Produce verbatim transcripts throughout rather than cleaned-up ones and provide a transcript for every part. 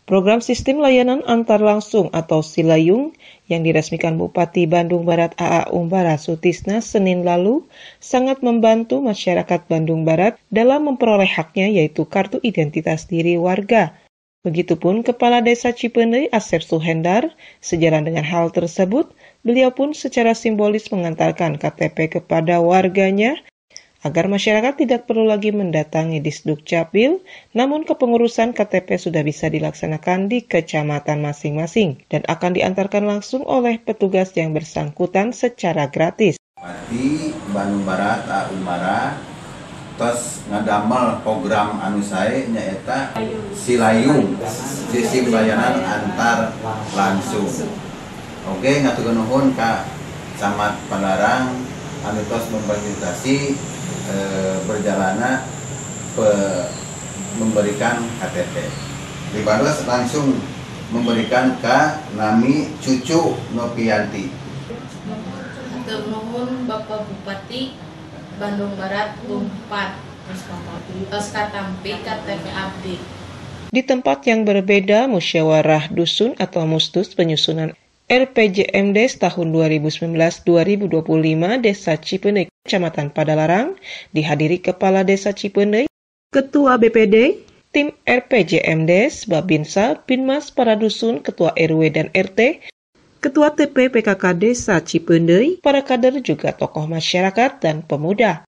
Program Sistem Layanan Antar Langsung atau Silayung yang diresmikan Bupati Bandung Barat A A Umbara Sutisna Senin lalu sangat membantu masyarakat Bandung Barat dalam memperoleh haknya yaitu kartu identitas diri warga. Begitupun Kepala Desa Cipeuneuy Asep Suhendar, sejalan dengan hal tersebut, beliau pun secara simbolis mengantarkan K T P kepada warganya agar masyarakat tidak perlu lagi mendatangi Disduk Capil, namun kepengurusan K T P sudah bisa dilaksanakan di kecamatan masing-masing dan akan diantarkan langsung oleh petugas yang bersangkutan secara gratis. Di Bandung Barat A A Umbara tos ngadamel program anu sae nyaeta Silayung, sistem layanan antar langsung. Oke, ngaturkeun nuhun ka Camat Padalarang anu tos memfasilitasi e, berjalana pe, memberikan K T P. Dibales langsung memberikan ke nami cucu Nopianti. Hatur nuhun Bapak Bupati Bandung Barat Lumpat, tos katampi K T P abdi. Di tempat yang berbeda, musyawarah dusun atau mustus penyusunan R P J M D S tahun dua ribu sembilan belas dua ribu dua puluh lima Desa Cipeuneuy, Kecamatan Padalarang, dihadiri Kepala Desa Cipeuneuy, Ketua B P D, tim R P J M D S, Babinsa, Binmas para dusun, Ketua R W dan R T, Ketua T P P K K Desa Cipeuneuy, para kader juga tokoh masyarakat dan pemuda.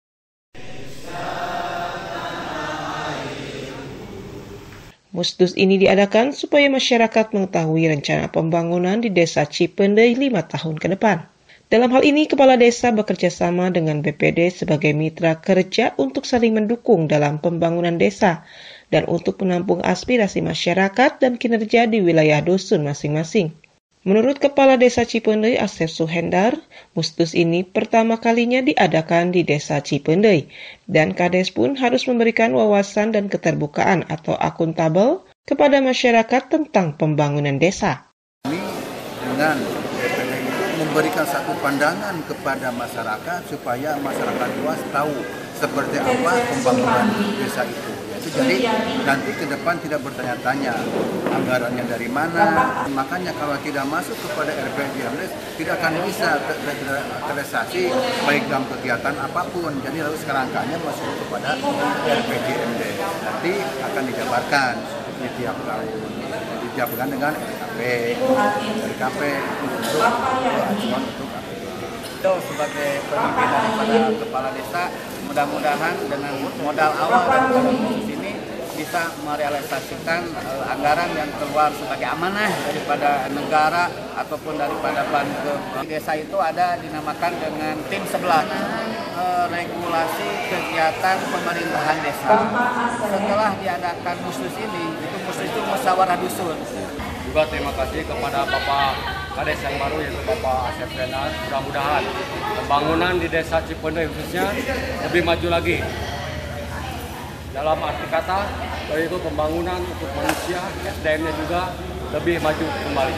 Mustus ini diadakan supaya masyarakat mengetahui rencana pembangunan di Desa Cipeuneuy lima tahun ke depan. Dalam hal ini, Kepala Desa bekerja sama dengan B P D sebagai mitra kerja untuk saling mendukung dalam pembangunan desa dan untuk menampung aspirasi masyarakat dan kinerja di wilayah dusun masing-masing. Menurut Kepala Desa Cipeuneuy Asep Suhendar, mustus ini pertama kalinya diadakan di Desa Cipeuneuy dan Kades pun harus memberikan wawasan dan keterbukaan atau akuntabel kepada masyarakat tentang pembangunan desa. Kami dengan B P D itu memberikan satu pandangan kepada masyarakat supaya masyarakat luas tahu seperti apa pembangunan desa itu. Jadi nanti ke depan tidak bertanya-tanya anggarannya dari mana. Makanya kalau tidak masuk kepada R P J M D S tidak akan bisa terrealisasi baik dalam kegiatan apapun. Jadi harus kerangkanya masuk kepada R P J M D S. Nanti akan dijabarkan di tiap tahun. Dijabarkan dengan R K P, R K P untuk acuan untuk A P B D. Sebagai pemimpin daripada kepala desa, mudah-mudahan dengan modal awal dan di sini bisa merealisasikan uh, anggaran yang keluar sebagai amanah daripada negara ataupun daripada bank. Di desa itu ada dinamakan dengan tim sebelah uh, regulasi kegiatan pemerintahan desa. Setelah diadakan mustus ini, itu mustus itu musyawarah dusun. Juga terima kasih kepada Bapak Kades yang baru yaitu Bapak Asep Suhendar. Mudah-mudahan pembangunan di Desa Cipeuneuy khususnya lebih maju lagi. Dalam arti kata, yaitu pembangunan untuk manusia, S D M-nya juga lebih maju kembali.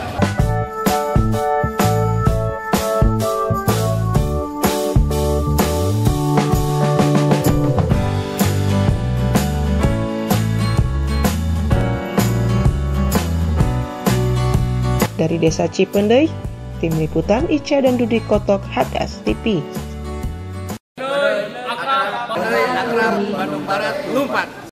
Dari Desa Cipeuneuy, tim liputan Ica dan Dudi Kotok, Hadas T V. Akrab Bandung Barat Lumpat.